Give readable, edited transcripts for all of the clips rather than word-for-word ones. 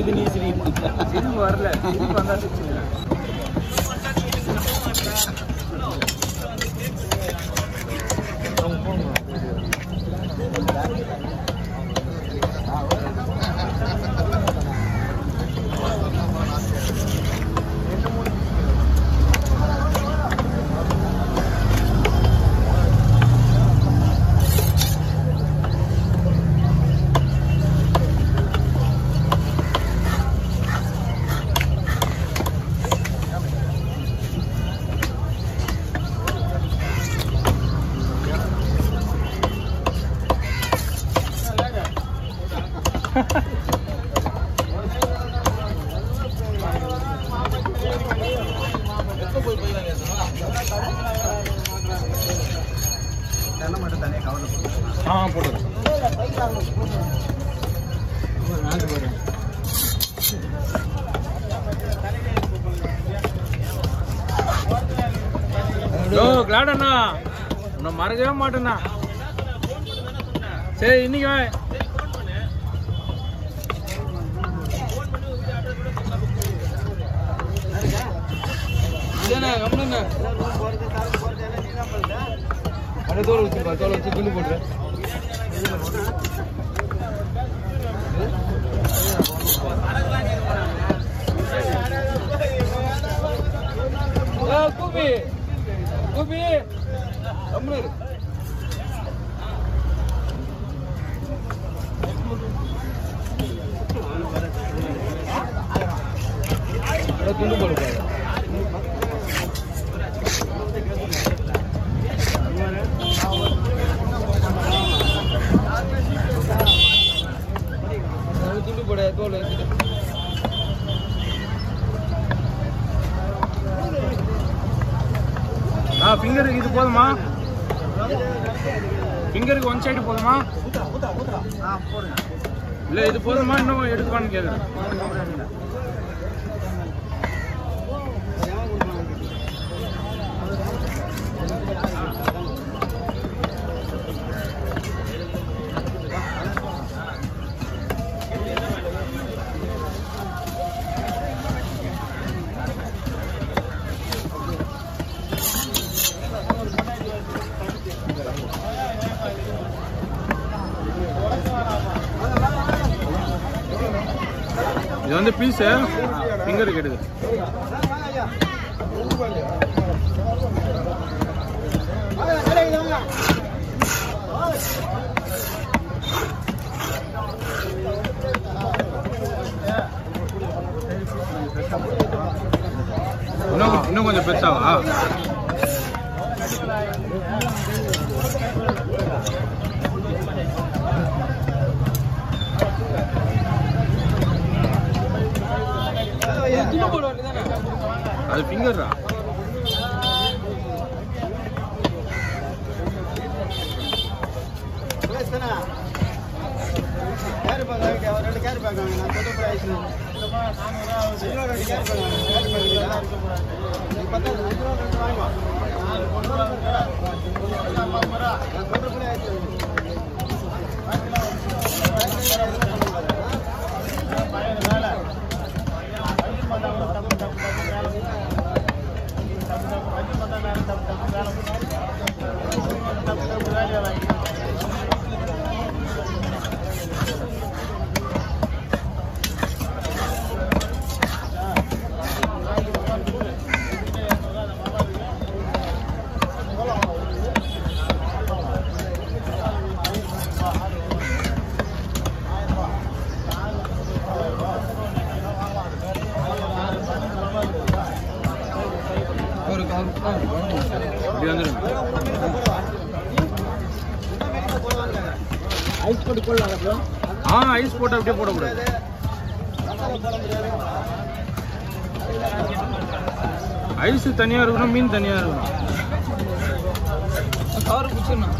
சிரிக்குது நீ சிரிக்க சிரிப்பு வரல சிரிப்பு வந்தா சிரிச்சுக்கிறேன் கிளாடண்ணா உன்னை மறக்கவே மாட்டேண்ணா சரி இன்னைக்கு தோல் வச்சுருப்பா தோல் வச்சு துணி போட்டுரு கூபி கூபி தமிழர் துண்டு போடுங்க துண்டு போட தோல் வச்சுட்டு ஃபிங்கருக்கு இது போதுமா ஃபிங்கருக்கு ஒன் சைடு போதுமா இல்லை இது போதுமா இன்னும் எடுக்குவான்னு கேட்குறேன் இது வந்து பீஸ் ஃபிங்கருக்கு எடுக்குது இன்னும் கொஞ்சம் பெருசாவா அது ஃபிங்கர்ரா ஐஸ் போட்டு போடலாம். ஐஸ் போட்டு அப்படியே போடக்கூடாது. ஐஸ் தனியா இருக்கணும், மீன் தனியா இருக்கணும். கவர் பிடிச்சிடணும்.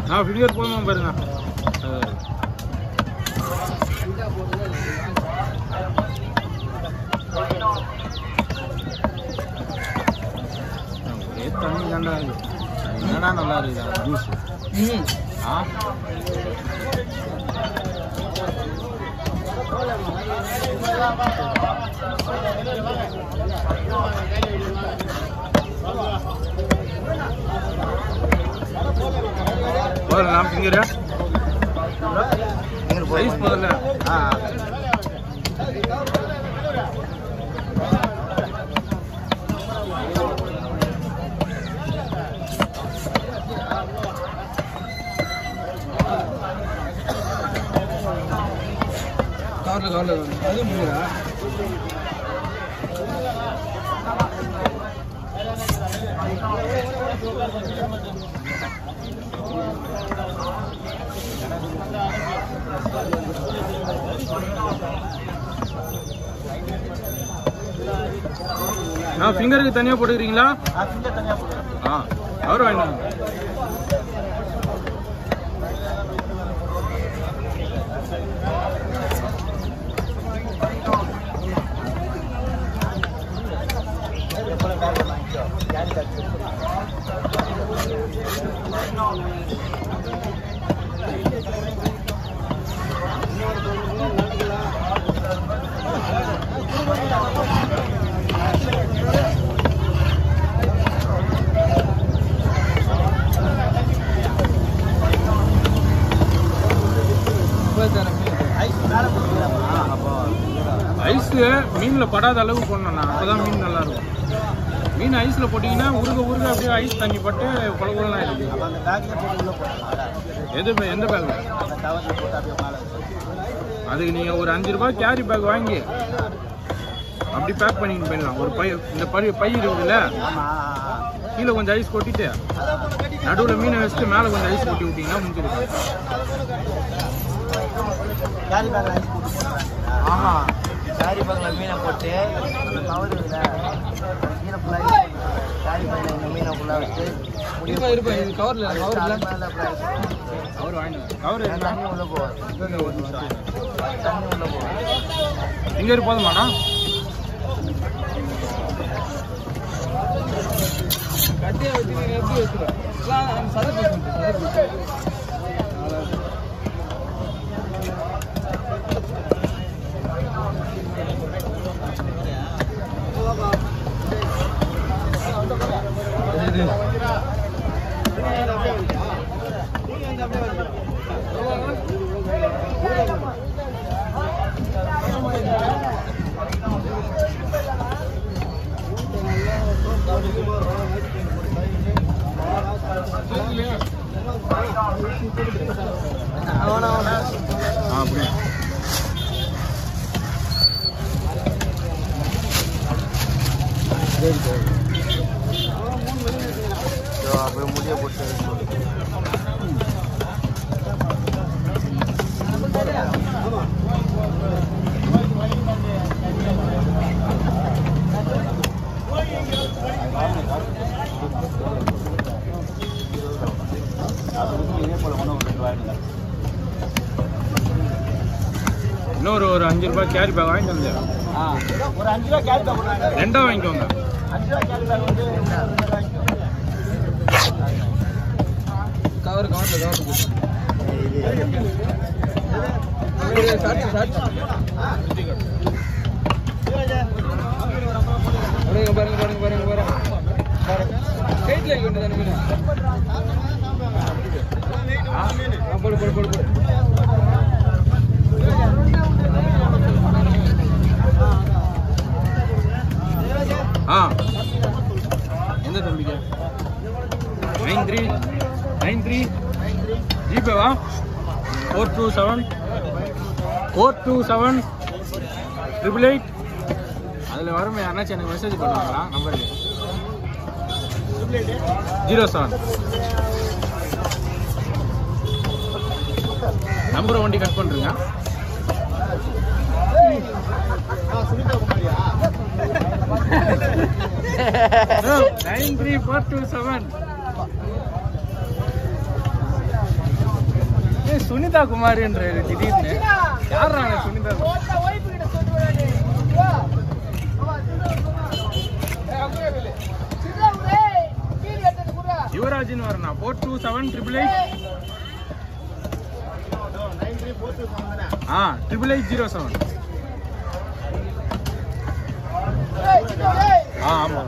நான் ஃபிங்கர் போதுமா பாருங்க. ஒரே தண்ணி தாண்டா இருக்கு. என்னடா நல்லா இருக்குதா ஜூஸ். ஆ போதும் ஃபிங்கர் ஐஸ் போதில்ல. கவர்ல அது முடியல. ஃபிங்கருக்கு தனியா போட்டுக்கிறீங்களா? அவரு வாங்கினாங்க. ஐஸ் மீன்ல படாத அளவு போடணும்ண்ணா, அப்பதான் மீன் நல்லா இருக்கும். மீன் ஐஸ்ல போட்டீங்கன்னா உருக உருக அப்படியே ஐஸ் தண்ணி பட்டு குழகுலாம் இருக்கு. எந்த பேக்? அதுக்கு நீங்க ஒரு 5 ரூபாய் கேரி பேக் வாங்கி அப்படி பேக் பண்ணிட்டு போயிடலாம். ஒரு பை, இந்த பை இருக்குதுல்ல, கீழே கொஞ்சம் ஐஸ் கொட்டிட்டு நடுவில் மீனை வச்சுட்டு மேலே கொஞ்சம் ஐஸ் கொட்டி விட்டீங்கன்னா முடிஞ்சிருக்கு. ஆமா, கேரி பேக்ல மீனை போட்டு அந்த கவர் இருக்குல்ல, மீனை ஃபுல்லாக கேரி பேக்ல இந்த மீனை ஃபுல்லாக வச்சு இருப்பேன். கவர் வாங்கிட்டு கவர் தண்ணி உள்ள போவாது. தண்ணி உள்ள போவாது. இங்கே போதுமாண்ணா? கட்டியா வச்சு எப்படி வச்சுருவேன் சதப்பீஸ். அப்படியே முடிய போட்டு இன்னொரு 5 ரூபாய் கேரி பேக் வாங்கிட்டு வந்தேன். ஒரு 5 ரூபாய் கேரி பேக் ரெண்டா வாங்கிக்கோங்க. 5 ரூபாய் கேரி பேக் வந்து கவர் பாருங்க ஸ்ட்ரைட்ல இங்க தான மீன். போடு எந்த தம்பிக்கு 93 ஜிபேவா 427 888. அதில் வரும் யாருனாச்சும் எனக்கு மெசேஜ் பண்ணுவாங்களா நம்பருக்கு 07. நம்பரை வண்டி கட் பண்ணுறீங்க. No, 93427. சுனிதா குமார்ன்ற திடீர்னு யாரா சுனிதா யுவராஜின்னு வரணும் 427888807 ஆமா